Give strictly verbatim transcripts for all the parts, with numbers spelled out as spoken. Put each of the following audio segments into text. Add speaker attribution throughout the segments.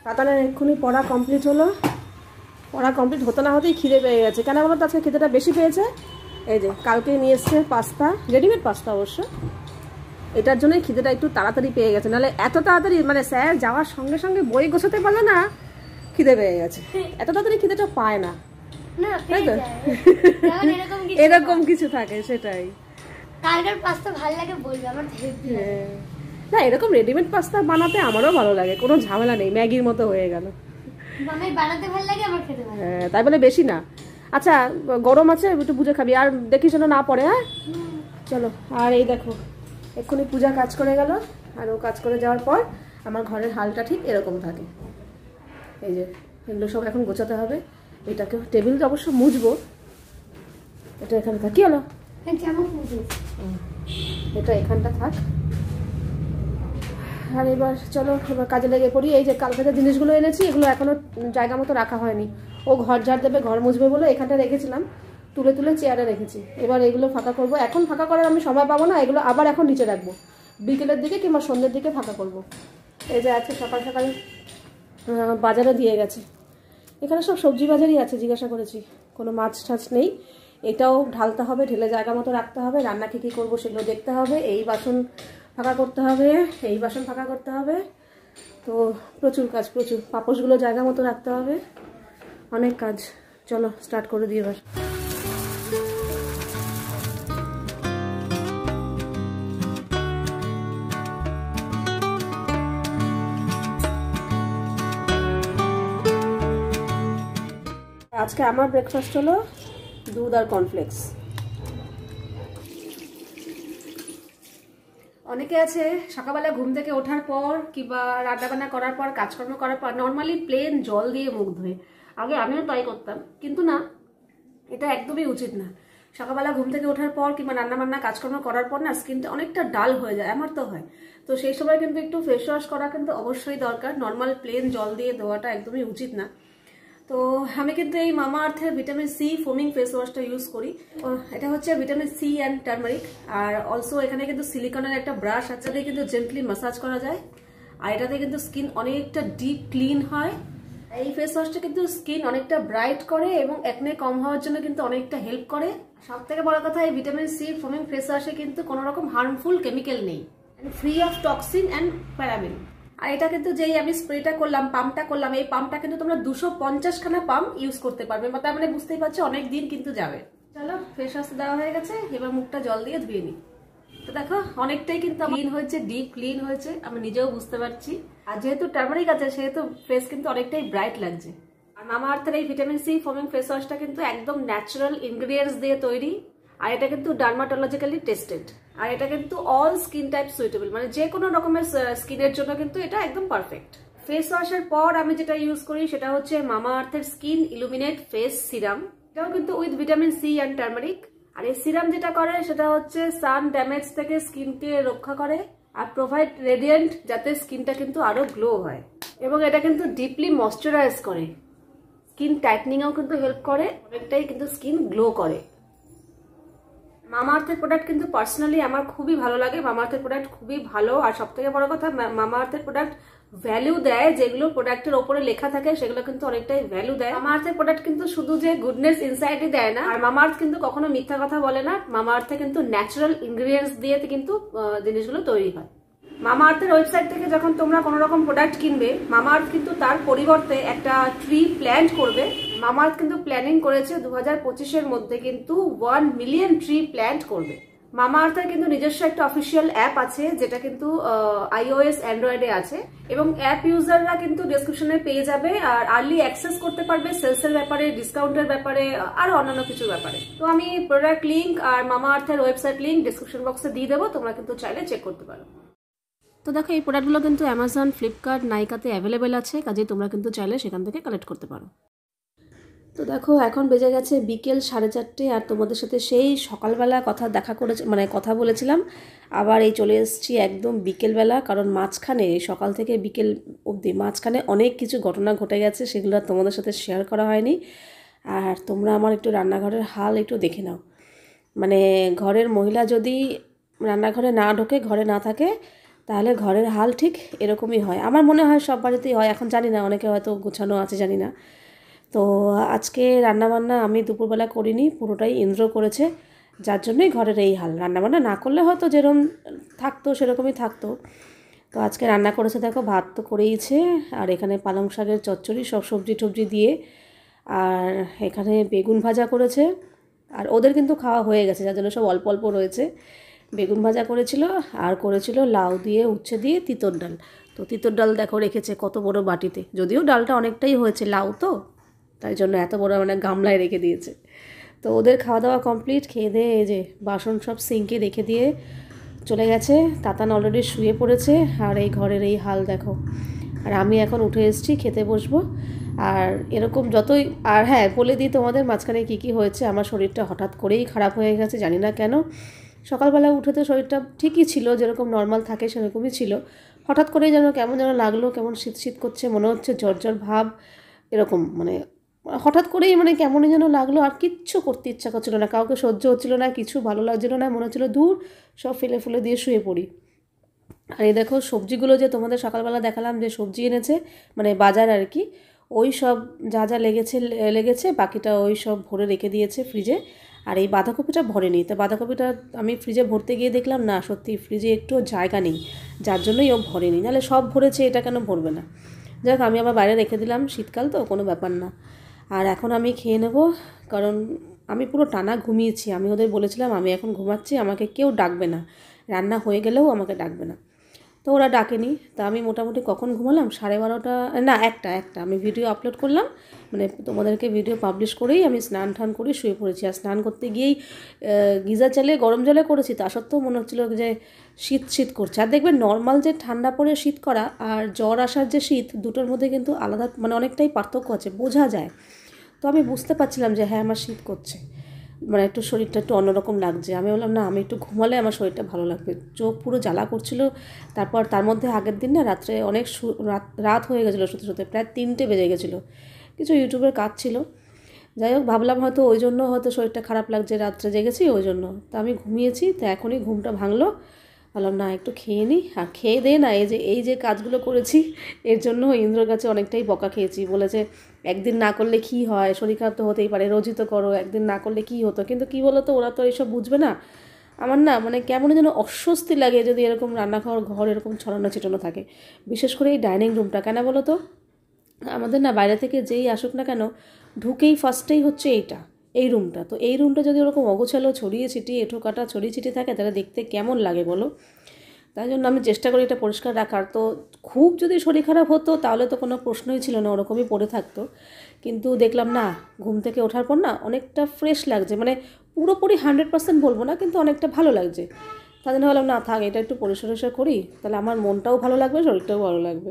Speaker 1: তাতানের এক্ষুনি পড়া কমপ্লিট হলো। পড়া কমপ্লিট হতে না হতেই খিদে পেয়ে গেছে। কেন বলো তো আজকে খিদেটা বেশি পেয়েছে? এই যে কালকে নিয়ে এসছে পাস্তা, রেডিমেড পাস্তা অবশ্য, এটার জন্যই খিদেটা একটু তাড়াতাড়ি পেয়ে গেছে। নাহলে এত তাড়াতাড়ি মানে স্যার যাওয়ার সঙ্গে সঙ্গে বই গোছাতে পারলে না খিদে পেয়ে গেছে। এত তাড়াতাড়ি খিদেটা পায় না, তাই তো? এরকম কিছু থাকে, সেটাই।
Speaker 2: কালকের পাস্তা ভালো লাগে বলবে, আমার হেভি লাগে।
Speaker 1: না, এরকম রেডিমেড পাস্তা বানাতে আমারও ভালো লাগে, কোনো ঝামেলা নেই, ম্যাগির মতো হয়ে গেল।
Speaker 2: আমার বানাতে ভালো লাগে, আমার খেতে ভালো লাগে।
Speaker 1: হ্যাঁ, তাই বলে বেশি না। আচ্ছা, গরম আছে, একটু বুঝে খাবি, আর দেখিস যেন না পড়ে। হ্যাঁ চলো। আর এই দেখো এক্ষুনি পূজা কাজ করে গেল, আর ও কাজ করে যাওয়ার পর আমার ঘরের হালটা ঠিক এরকম থাকে। এই যে এগুলো সব এখন গোছাতে হবে। এটাকে টেবিলটা অবশ্য মুছবো, এটা এখানে থাক। কি হলো? এটা এখানটা থাক। আর এবার চলো এবার কাজে লেগে পড়ি। এই যে কালকে যে জিনিসগুলো এনেছি এগুলো এখনো জায়গা মতো রাখা হয়নি। ও ঘর ঝাড় দেবে, ঘর মুছবে বলে এখানটা রেখেছিলাম, তুলে তুলে চেয়ারে রেখেছি। এবার এগুলো ফাঁকা করব। এখন ফাঁকা করার আমি সময় পাবো না, এগুলো আবার এখন নিচে রাখবো, বিকেলের দিকে কিংবা সন্ধ্যের দিকে ফাঁকা করব। এই যে আজকে সকাল সকাল বাজারে দিয়ে গেছে। এখানে সব সবজি বাজারই আছে, জিজ্ঞাসা করেছি, কোনো মাছ টাছ নেই। এটাও ঢালতে হবে, ঢেলে জায়গা মতো রাখতে হবে, রান্না কী কী করবো সেগুলো দেখতে হবে, এই বাসন ফাঁকা করতে হবে, এই বাসন ফাঁকা করতে হবে। তো প্রচুর কাজ, প্রচুর। পাপোশগুলো জায়গা মতো রাখতে হবে, অনেক কাজ। চলো স্টার্ট করে দিই এবার। আজকে আমার ব্রেকফাস্ট হলো দুধ আর কর্নফ্লেক্স। অনেকে আছে সকালবেলা ঘুম থেকে ওঠার পর কিংবা রান্নাবান্না করার পর কাজকর্ম করার পর নর্মালি প্লেন জল দিয়ে মুখ ধোয়। আগে আমিও তাই করতাম, কিন্তু না, এটা একদমই উচিত না। সকালবেলা ঘুম থেকে ওঠার পর কিংবা রান্নাবান্না কাজকর্ম করার পর না স্কিনটা অনেকটা ডাল হয়ে যায়, আমার তো হয়। তো সেই সময় কিন্তু একটু ফেস ওয়াশ করা কিন্তু অবশ্যই দরকার। নর্মাল প্লেন জল দিয়ে ধোয়াটা একদমই উচিত না। তো আমি কিন্তু এই মামা আর্থের ভিটামিন সি ফোমিং ফেস ওয়াশটা ইউজ করি। এটা হচ্ছে ভিটামিন সি অ্যান্ড টার্মারিক। আর অলসো এখানে কিন্তু সিলিকনের একটা ব্রাশ আছে, দিয়ে কিন্তু জেন্টলি ম্যাসাজ করা যায়। আর এটাতে কিন্তু স্কিন অনেকটা ডিপ ক্লিন হয়। এই ফেস ওয়াশটা কিন্তু স্কিন অনেকটা ব্রাইট করে এবং একনে কম হওয়ার জন্য কিন্তু অনেকটা হেল্প করে। সব থেকে বড় কথা, এই ভিটামিন সি ফোমিং ফেস ওয়াশে কিন্তু কোনো রকম হার্মফুল কেমিক্যাল নেই, free of toxin and paraben. আর এটা কিন্তু যেই আমি স্প্রেটা করলাম, পাম্পটা করলাম, এই পাম্পটা কিন্তু তোমরা দুশো পঞ্চাশ খানা পাম্প ইউজ করতে পারবে, তার মানে বুঝতেই পারছো অনেক দিন কিন্তু যাবে। চলো ফেস ওয়াশ দেওয়া হয়ে গেছে, এবার মুখটা জল দিয়ে ধুয়ে নিই। তো দেখো অনেকটাই কিন্তু ক্লিন হয়েছে, ডিপ ক্লিন হয়েছে, আমি নিজেও বুঝতে পারছি। আর যেহেতু টার্মারিক আছে সেহেতু ফেস কিন্তু অনেকটাই ব্রাইট লাগছে। আর মামা আর্থের এই ভিটামিন সি ফোমিং ফেস ওয়াশটা কিন্তু একদম ন্যাচারাল ইনগ্রিডিয়েন্টস দিয়ে তৈরি। আর এটা কিন্তু ডার্মাটোলজিক্যালি টেস্টেড। আর এটা কিন্তু অল স্কিন টাইপ সুইটেবল, মানে যে কোনো রকমের স্কিনের জন্য কিন্তু এটা একদম পারফেক্ট। ফেস ওয়াশের পর আমি যেটা ইউজ করি সেটা হচ্ছে মামা আর্থের স্কিন ইলুমিনেট ফেস সিরাম। এটাও কিন্তু with vitamin C and turmeric. আর এই সিরাম যেটা করে সেটা হচ্ছে সান ড্যামেজ থেকে স্কিনকে রক্ষা করে আর প্রোভাইড রেডিয়েন্ট, যাতে স্কিনটা কিন্তু আরো গ্লো হয়। এবং এটা কিন্তু ডিপলি ময়শ্চারাইজ করে, স্কিন টাইটনিংয়েও কিন্তু হেল্প করে, অনেকটাই কিন্তু স্কিন গ্লো করে। মামা আর্থের প্রোডাক্ট কিন্তু পার্সোনালি আমার খুবই ভালো লাগে। মামা আর্থের প্রোডাক্ট খুবই ভালো। আর সব থেকে বড় কথা, মামা আর্থের প্রোডাক্ট ভ্যালু দেয়, যেগুলো প্রোডাক্টের ওপরে লেখা থাকে সেগুলো কিন্তু অনেকটাই ভ্যালু দেয়। মামা আর্থের প্রোডাক্ট কিন্তু শুধু যে গুডনেস ইনসাইডই দেয় না, আর মামা আর্থ কিন্তু কখনো মিথ্যা কথা বলে না। মামা আর্থে কিন্তু ন্যাচারাল ইনগ্রিডিয়েন্টস দিয়ে কিন্তু জিনিসগুলো তৈরি হয়। মামা আর্থের ওয়েবসাইট থেকে যখন তোমরা কোনো রকম প্রোডাক্ট কিনবে, মামা আর্থ কিন্তু তার পরিবর্তে একটা ট্রি প্ল্যান্ট করবে। মামা আর্থ কিন্তু প্ল্যানিং করেছে দু হাজার পঁচিশের মধ্যে কিন্তু ওয়ান মিলিয়ন ট্রি প্ল্যান্ট করবে। মামা আর্থের কিন্তু নিজস্ব একটা অফিসিয়াল অ্যাপ আছে, যেটা কিন্তু আইওএস অ্যান্ড্রয়েডে আছে, এবং অ্যাপ ইউজাররা কিন্তু ডেসক্রিপশনে পেয়ে যাবে। আর আর্লি অ্যাক্সেস করতে পারবে সেলসের ব্যাপারে, ডিসকাউন্টের ব্যাপারে, আর অন্যান্য কিছুর ব্যাপারে। তো আমি প্রোডাক্ট লিঙ্ক আর মামা আর্থের ওয়েবসাইট লিঙ্ক ডিসক্রিপশন বক্সে দিয়ে দেবো, তোমরা কিন্তু চাইলে চেক করতে পারো। তো দেখো এই প্রোডাক্টগুলো কিন্তু অ্যামাজন, ফ্লিপকার্ট, নাইকাতে অ্যাভেলেবেল আছে, কাজেই তোমরা কিন্তু চাইলে সেখান থেকে কালেক্ট করতে পারো। তো দেখো এখন বেজে গেছে বিকেল সাড়ে চারটে, আর তোমাদের সাথে সেই সকালবেলা কথা দেখা করে মানে কথা বলেছিলাম, আবার এই চলে এসেছি একদম বিকেলবেলা। কারণ মাঝখানে সকাল থেকে বিকেল অবধি মাঝখানে অনেক কিছু ঘটনা ঘটে গেছে, সেগুলো তোমাদের সাথে শেয়ার করা হয়নি। আর তোমরা আমার একটু রান্নাঘরের হাল একটু দেখে নাও। মানে ঘরের মহিলা যদি রান্নাঘরে না ঢোকে, ঘরে না থাকে, তাহলে ঘরের হাল ঠিক এরকমই হয়, আমার মনে হয় সব বাড়িতেই হয়, এখন জানি না, অনেকে হয়তো গোছানো আছে জানি না। তো আজকে রান্নাবান্না আমি দুপুরবেলা করিনি, পুরোটাই ইন্দ্র করেছে, যার জন্যই ঘরের এই হাল। রান্নাবান্না না করলে হয়তো যেরকম থাকতো সেরকমই থাকতো। তো আজকে রান্না করেছে, দেখো ভাত তো করেইছে, আর এখানে পালং শাকের চচ্চড়ি সব সবজি টবজি দিয়ে, আর এখানে বেগুন ভাজা করেছে। আর ওদের কিন্তু খাওয়া হয়ে গেছে, যার জন্য সব অল্প অল্প রয়েছে। বেগুন ভাজা করেছিল, আর করেছিল লাউ দিয়ে উচ্ছে দিয়ে তিতর ডাল। তো তিতর ডাল দেখো রেখেছে কত বড় বাটিতে, যদিও ডালটা অনেকটাই হয়েছে, লাউ তো তাই জন্য এত বড় মানে গামলায় রেখে দিয়েছে। তো ওদের খাওয়া দাওয়া কমপ্লিট, খেয়ে দিয়ে এই যে বাসন সব সিঙ্কে রেখে দিয়ে চলে গেছে। তাতান অলরেডি শুয়ে পড়েছে, আর এই ঘরের এই হাল দেখো। আর আমি এখন উঠে এসেছি, খেতে বসবো। আর এরকম যতই, আর হ্যাঁ বলে দিই তোমাদের মাঝখানে কী কী হয়েছে। আমার শরীরটা হঠাৎ করেই খারাপ হয়ে গেছে, জানি না কেন। সকালবেলা উঠে তো শরীরটা ঠিকই ছিল, যেরকম নর্মাল থাকে সেরকমই ছিল। হঠাৎ করেই যেন কেমন যেন লাগলো, কেমন শীত শীত করছে, মনে হচ্ছে জ্বর জ্বর ভাব, এরকম মানে হঠাৎ করেই মানে কেমনই যেন লাগলো। আর কিচ্ছু করতে ইচ্ছা করছিল না, কাউকে সহ্য হচ্ছিল না, কিছু ভালো লাগছিল না, মনে হচ্ছিলো দূর সব ফেলে ফুলে দিয়ে শুয়ে পড়ি। আর এই দেখো সবজিগুলো যে তোমাদের সকালবেলা দেখালাম যে সবজি এনেছে, মানে বাজার আর কি, ওই সব যা যা লেগেছে লেগেছে বাকিটা ওই সব ভরে রেখে দিয়েছে ফ্রিজে। আর এই বাঁধাকপিটা ভরেনি, তো বাঁধাকপিটা আমি ফ্রিজে ভরতে গিয়ে দেখলাম না, সত্যি ফ্রিজে একটু জায়গা নেই, যার জন্যই ও ভরেনি, নাহলে সব ভরেছে, এটা কেন ভরবে না। যাক আমি আবার বাইরে রেখে দিলাম, শীতকাল তো কোনো ব্যাপার না। আর এখন আমি খেয়ে নেব, কারণ আমি পুরো টানা ঘুমিয়েছি। আমি ওদের বলেছিলাম আমি এখন ঘুমাচ্ছি, আমাকে কেউ ডাকবে না, রান্না হয়ে গেলেও আমাকে ডাকবে না। তো ওরা ডাকেনি। তা আমি মোটামুটি কখন ঘুমালাম, সাড়ে বারোটা না একটা একটা আমি ভিডিও আপলোড করলাম, মানে তোমাদেরকে ভিডিও পাবলিশ করেই আমি স্নান টান করে শুয়ে পড়েছি। আর স্নান করতে গিয়েই গিজার চালিয়ে গরম জলে করেছি, তা সত্ত্বেও মনে হচ্ছিলো যে শীত শীত করছে। আর দেখবেন নর্মাল যে ঠান্ডা পড়ে শীত করা আর জ্বর আসার যে শীত, দুটোর মধ্যে কিন্তু আলাদা মানে অনেকটাই পার্থক্য আছে, বোঝা যায়। তো আমি বুঝতে পারছিলাম যে হ্যাঁ আমার শীত করছে, মানে একটু শরীরটা একটু অন্যরকম লাগছে। আমি বললাম না, আমি একটু ঘুমালে আমার শরীরটা ভালো লাগবে, চোখ পুরো জ্বালা করছিল। তারপর তার মধ্যে আগের দিন না রাত্রে অনেক রাত রাত হয়ে গেছিলো, শুতে শুতে প্রায় তিনটে বেজে গেছিলো, কিছু ইউটিউবের কাজ ছিল। যাই হোক ভাবলাম হয়তো ওই জন্য হয়তো শরীরটা খারাপ লাগছে, রাত্রে জেগেছি ওই জন্য। তা আমি ঘুমিয়েছি, তো এখনই ঘুমটা ভাঙলো। বললাম না একটু খেয়ে নিই, আর খেয়ে দে না এই যে এই যে কাজগুলো করেছি এর জন্য ইন্দ্রর কাছে অনেকটাই বকা খেয়েছি। বলেছে একদিন না করলে কী হয়, শরীর খারাপ তো হতেই পারে, রোজই তো করো, একদিন না করলে কী হতো। কিন্তু কী বলো তো, ওরা তো এইসব বুঝবে না। আমার না মানে কেমন যেন অস্বস্তি লাগে যদি এরকম রান্নাঘর ঘর এরকম ছড়ানো ছিটানো থাকে, বিশেষ করে এই ডাইনিং রুমটা। কেন বলো তো, আমাদের না বাইরে থেকে যেই আসুক না কেন, ঢুকেই ফার্স্টেই হচ্ছে এইটা, এই রুমটা। তো এই রুমটা যদি ওরকম অগোছালো ছড়িয়ে ছিটিয়ে এঁঠো কাটা ছড়িয়ে ছিটিয়ে থাকে, তাহলে দেখতে কেমন লাগে বলো। তাই জন্য আমি চেষ্টা করি এটা পরিষ্কার রাখার। তো খুব যদি শরীর খারাপ হতো তাহলে তো কোনো প্রশ্নই ছিল না, ওরকমই পড়ে থাকতো। কিন্তু দেখলাম না, ঘুম থেকে ওঠার পর না অনেকটা ফ্রেশ লাগছে, মানে পুরোপুরি হান্ড্রেড পার্সেন্ট বলবো না, কিন্তু অনেকটা ভালো লাগছে। তাই জন্য বললাম না থাক, এটা একটু পরিষ্কার টরিষ্কার করি, তাহলে আমার মনটাও ভালো লাগবে, শরীরটাও ভালো লাগবে।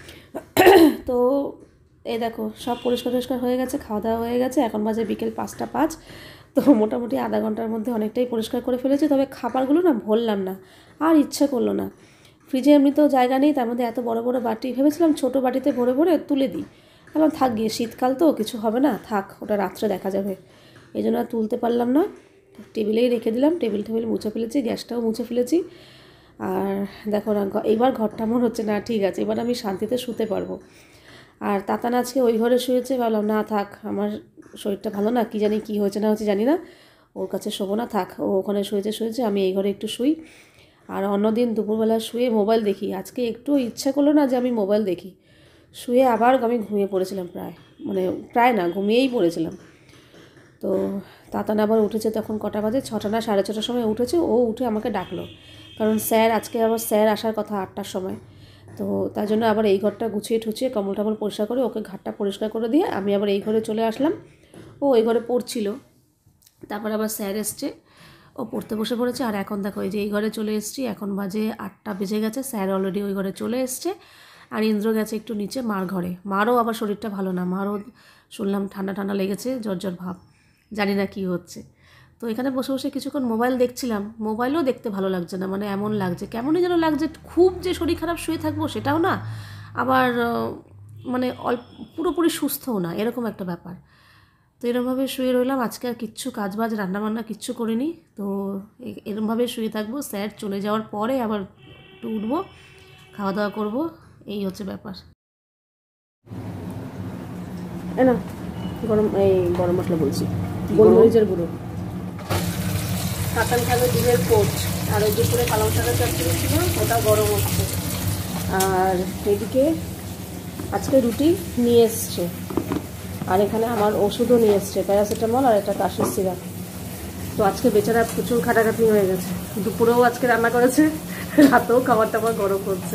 Speaker 1: তো এই দেখো সব পরিষ্কার টরিষ্কার হয়ে গেছে, খাওয়া দাওয়া হয়ে গেছে, এখন বাজে বিকেল পাঁচটা পাঁচ। তো মোটামুটি আধা ঘন্টার মধ্যে অনেকটাই পরিষ্কার করে ফেলেছি, তবে খাবারগুলো না ভরলাম না, আর ইচ্ছা করলো না। ফ্রিজে এমনিতেও জায়গা নেই, তার মধ্যে এত বড় বড় বাটি, ভেবেছিলাম ছোটো বাটিতে ভরে ভরে তুলে দিই। এখন থাক গিয়ে, শীতকাল তো কিছু হবে না, থাক ওটা রাত্রে দেখা যাবে, এই জন্য আর তুলতে পারলাম না। টেবিলেই রেখে দিলাম, টেবিল টেবিল মুছে ফেলেছি, গ্যাসটাও মুছে ফেলেছি। আর দেখো না এইবার ঘরটা আমার হচ্ছে না, ঠিক আছে এবার আমি শান্তিতে শুতে পারবো। আর তাতান আজকে ওই ঘরে শুয়েছে, ভাবলাম না থাক, আমার শরীরটা ভালো না, কী জানি কী হয়েছে না হচ্ছে জানি না, ওর কাছে শোবো না, থাক ও ওখানে শুয়েছে শুয়েছে, আমি এই ঘরে একটু শুই। আর অন্যদিন দুপুরবেলা শুয়ে মোবাইল দেখি, আজকে একটু ইচ্ছা করলো না যে আমি মোবাইল দেখি, শুয়ে আবার আমি ঘুমিয়ে পড়েছিলাম, প্রায় মানে প্রায় না ঘুমিয়েই পড়েছিলাম। তো তাতান আবার উঠেছে, তখন কটা বাজে, ছটা না সাড়ে ছটার সময় উঠেছে। ও উঠে আমাকে ডাকলো, কারণ স্যার আজকে আবার স্যার আসার কথা আটটার সময়। তো তার জন্য আবার এই ঘরটা গুছিয়ে ঠুছিয়ে কম্বল টম্বল পরিষ্কার করে ওকে ঘাটটা পরিষ্কার করে দিয়ে আমি আবার এই ঘরে চলে আসলাম। ও ওই ঘরে পড়ছিল, তারপর আবার স্যার এসছে, ও পড়তে বসে পড়েছে। আর এখন দেখো এই যে এই ঘরে চলে এসেছি, এখন বাজে আটটা বেজে গেছে, স্যার অলরেডি ওই ঘরে চলে এসছে। আর ইন্দ্র গেছে একটু নিচে মার ঘরে, মারও আবার শরীরটা ভালো না, মারও শুনলাম ঠান্ডা ঠান্ডা লেগেছে, জ্বর জ্বর ভাব, জানি না কী হচ্ছে। তো এখানে বসে বসে কিছুক্ষণ মোবাইল দেখছিলাম, মোবাইলও দেখতে ভালো লাগছে না, মানে এমন লাগছে কেমনই যেন লাগছে, খুব যে শরীর খারাপ শুয়ে থাকবো সেটাও না, আবার মানে অল্প পুরোপুরি সুস্থও না, এরকম একটা ব্যাপার। তো এরমভাবে শুয়ে রইলাম, আজকে আর কিচ্ছু কাজবাজ রান্নাবান্না কিচ্ছু করিনি। তো এরমভাবে শুয়ে থাকবো, স্যার চলে যাওয়ার পরে আবার একটু উঠবো, খাওয়া দাওয়া করবো, এই হচ্ছে ব্যাপার। এ না গরম এই গরম মশলা বলছি, গোলমরিচের গুঁড়ো, কাঁঠাল খাবে ডিমের পোচ, আর ওই দুপুরে পালং শাকের চচ্চড়ি ছিল, ওটা গরম হচ্ছে। আর এদিকে আজকে রুটি নিয়ে এসছে, আর এখানে আমার ওষুধও নিয়ে এসছে, প্যারাসিটামল আর একটা কাশির সিরাপ। তো আজকে বেচারা প্রচুর খাটাখাটি হয়ে গেছে, দুপুরেও আজকে রান্না করেছে, রাতেও খাবার টাবার গরম করছে।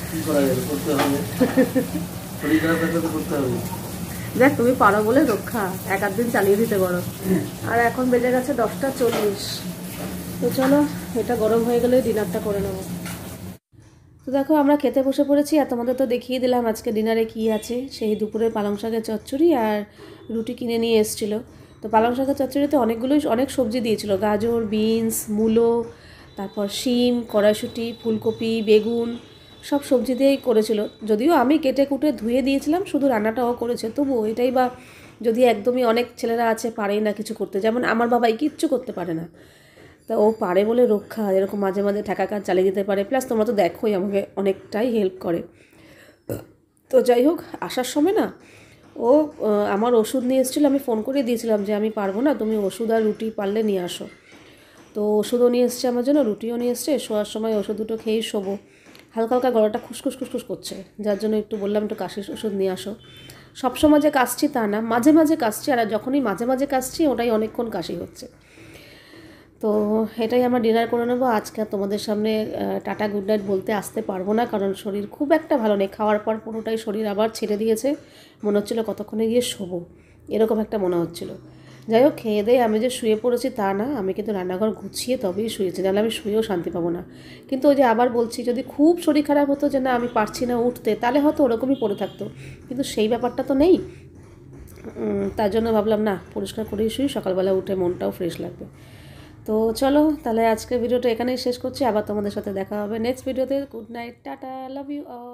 Speaker 1: দেখ তুমি পারো বলে রক্ষা, এক আধ দিন চালিয়ে দিতে পারো। আর এখন বেজে গেছে দশটা চল্লিশ। তো চলো এটা গরম হয়ে গেলে ডিনারটা করে নেবো। তো দেখো আমরা খেতে বসে পড়েছি, আর তোমাদের তো দেখিয়ে দিলাম আজকে ডিনারে কি আছে। সেই দুপুরে পালং শাকের চচ্চড়ি আর রুটি কিনে নিয়ে এসেছিলো। তো পালং শাকের চচ্চড়িতে অনেকগুলোই অনেক সবজি দিয়েছিল, গাজর, বিনস, মূলো, তারপর শিম, কড়াইশুঁটি, ফুলকপি, বেগুন, সব সবজি দিয়েই করেছিল। যদিও আমি কেটে কুটে ধুয়ে দিয়েছিলাম, শুধু রান্নাটাও করেছে। তবুও এটাই বা যদি একদমই অনেক ছেলেরা আছে পারেই না কিছু করতে, যেমন আমার বাবাই কিচ্ছু করতে পারে না, তা ও পারে বলে রক্ষা, এরকম মাঝে মাঝে ঠেকা কাজ চালিয়ে যেতে পারে। প্লাস তোমরা তো দেখোই আমাকে অনেকটাই হেল্প করে। তো যাই হোক, আসার সময় না ও আমার ওষুধ নিয়ে এসেছিলো, আমি ফোন করে দিয়েছিলাম যে আমি পারবো না, তুমি ওষুধ আর রুটি পারলে নিয়ে আসো। তো ওষুধও নিয়ে এসছে আমার জন্য, রুটিও নিয়ে এসছে। শোয়ার সময় ওষুধ দুটো খেয়েই শোবো। হালকা হালকা গলাটা খুসখুস খুসখুস করছে, যার জন্য একটু বললাম একটু কাশির ওষুধ নিয়ে আসো। সবসময় যে কাশছি তা না, মাঝে মাঝে কাশছি, আর যখনই মাঝে মাঝে কাশছি ওটাই অনেকক্ষণ কাশি হচ্ছে। তো এটাই আমরা ডিনার করে নেবো আজকে। তোমাদের সামনে টাটা গুড নাইট বলতে আসতে পারবো না, কারণ শরীর খুব একটা ভালো নেই। খাওয়ার পর পুরোটাই শরীর আবার ছেড়ে দিয়েছে, মনে হচ্ছিলো কতক্ষণে গিয়ে শোবো, এরকম একটা মনে হচ্ছিলো। যাই হোক, খেয়ে দিয়ে আমি যে শুয়ে পড়েছি তা না, আমি কিন্তু রান্নাঘর গুছিয়ে তবেই শুয়েছি, নাহলে আমি শুয়েও শান্তি পাবো না। কিন্তু ওই যে আবার বলছি, যদি খুব শরীর খারাপ হতো যে না আমি পারছি না উঠতে, তাহলে হয়তো ওরকমই পড়ে থাকতো, কিন্তু সেই ব্যাপারটা তো নেই। তার জন্য ভাবলাম না, পরিষ্কার করেই শুই, সকালবেলা উঠে মনটাও ফ্রেশ লাগবে। তো চলো তাহলে আজকের ভিডিওটা এখানেই শেষ করছি, আবার তোমাদের সাথে দেখা হবে নেক্সট ভিডিওতে। Good night, tata, love you all.